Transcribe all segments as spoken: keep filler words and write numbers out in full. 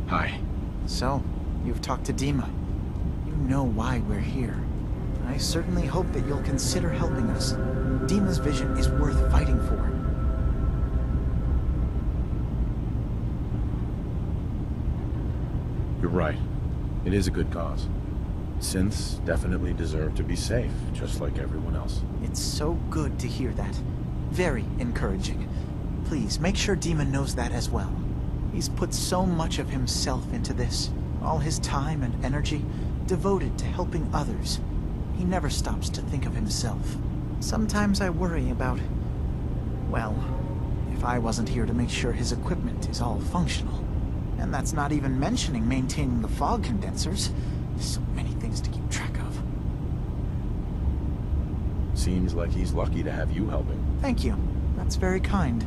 Hi. So, you've talked to Dima. You know why we're here. I certainly hope that you'll consider helping us. Dima's vision is worth fighting for. You're right. It is a good cause. Synths definitely deserve to be safe, just like everyone else. It's so good to hear that. Very encouraging. Please, make sure Dima knows that as well. He's put so much of himself into this. All his time and energy devoted to helping others. He never stops to think of himself. Sometimes I worry about... well, if I wasn't here to make sure his equipment is all functional. And that's not even mentioning maintaining the fog condensers. So many things to keep track of. Seems like he's lucky to have you helping. Thank you. That's very kind.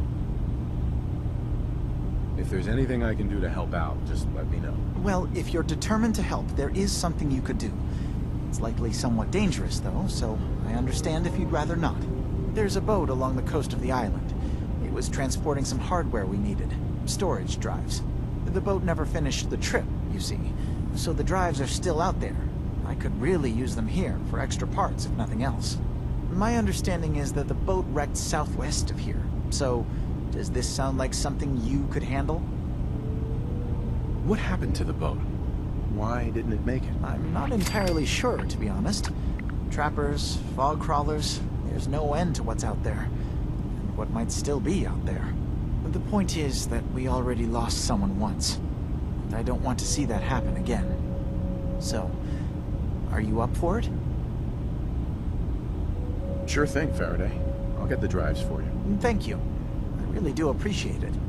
If there's anything I can do to help out, just let me know. Well, if you're determined to help, there is something you could do. It's likely somewhat dangerous, though, so I understand if you'd rather not. There's a boat along the coast of the island. It was transporting some hardware we needed. Storage drives. The boat never finished the trip, you see, so the drives are still out there. I could really use them here for extra parts, if nothing else. My understanding is that the boat wrecked southwest of here, so does this sound like something you could handle? What happened to the boat? Why didn't it make it? I'm not entirely sure, to be honest. Trappers, fog crawlers, there's no end to what's out there, and what might still be out there. The point is that we already lost someone once, and I don't want to see that happen again. So, are you up for it? Sure thing, Faraday. I'll get the drives for you. Thank you. I really do appreciate it.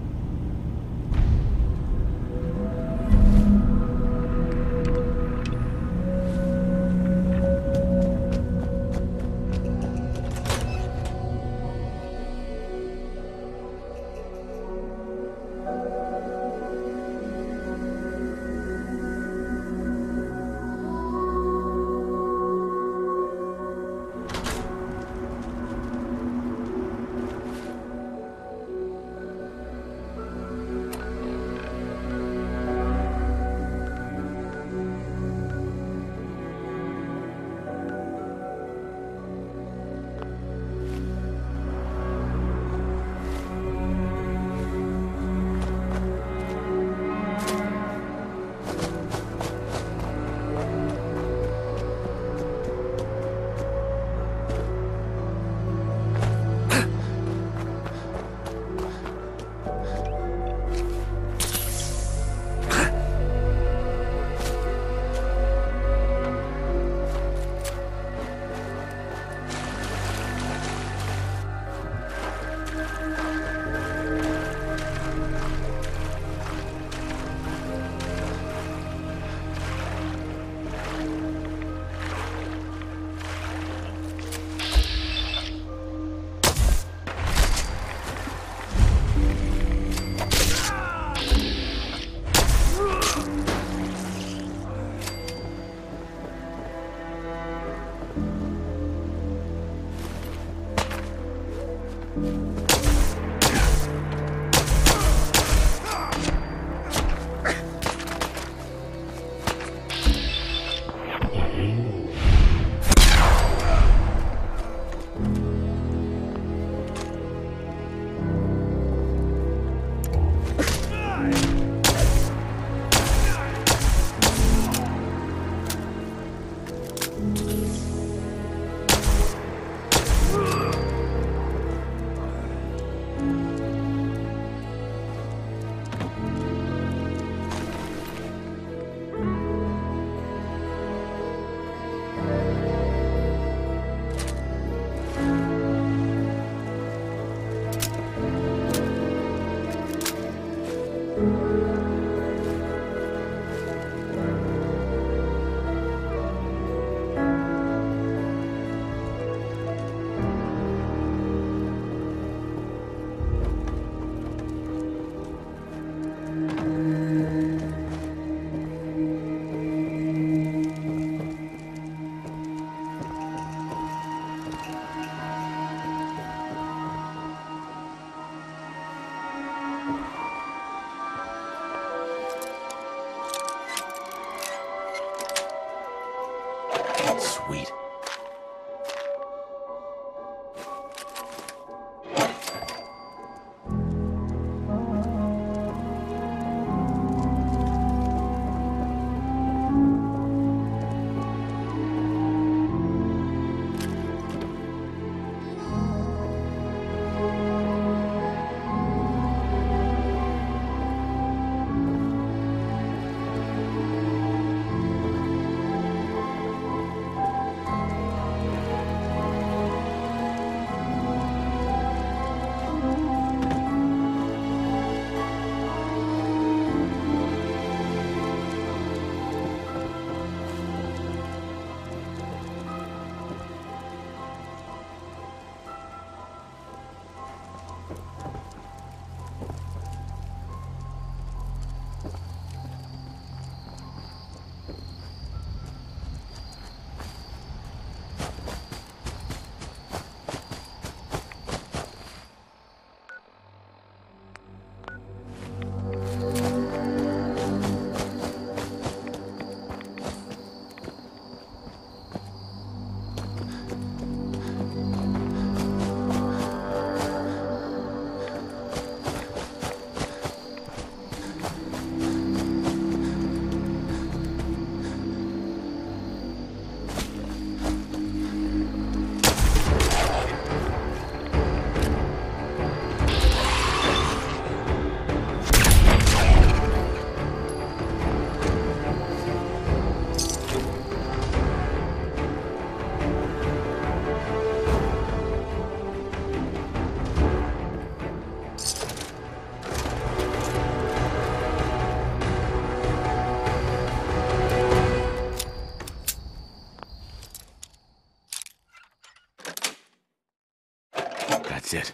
That's it.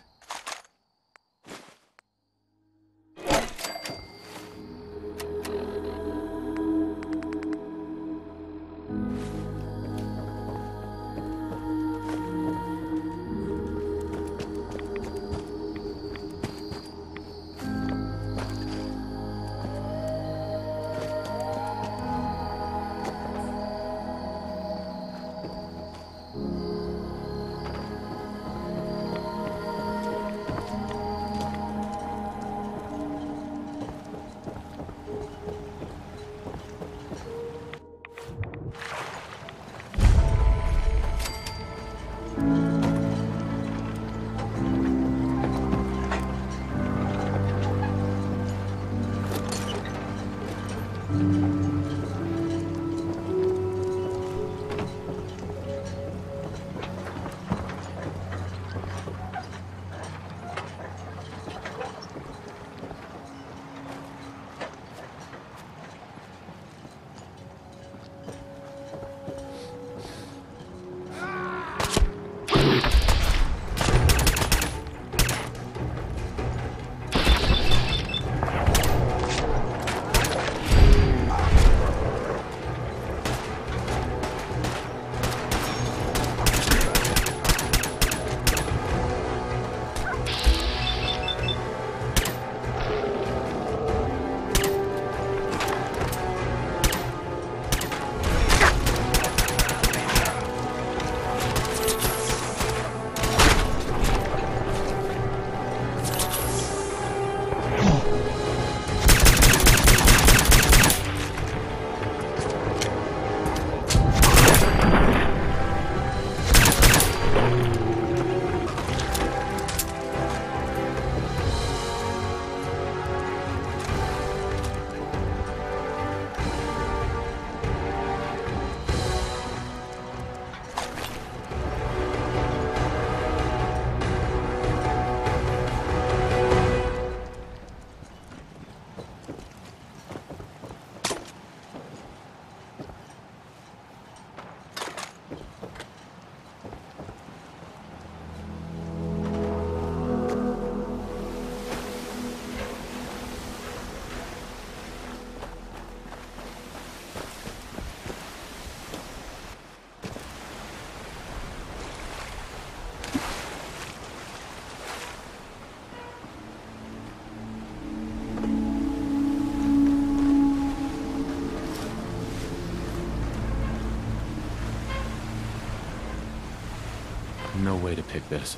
No way to pick this.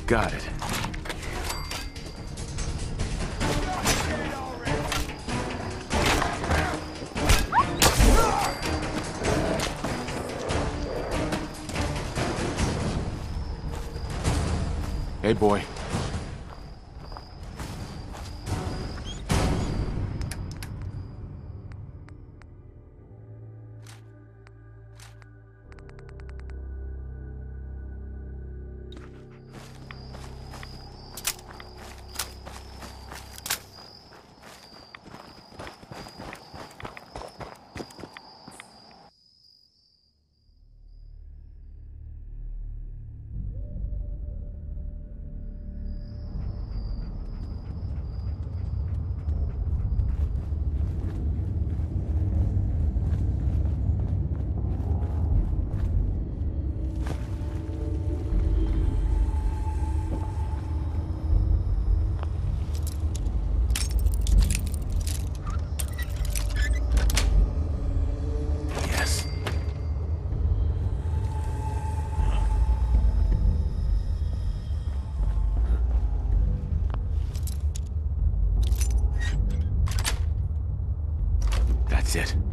Got it. Hey, boy. That's it.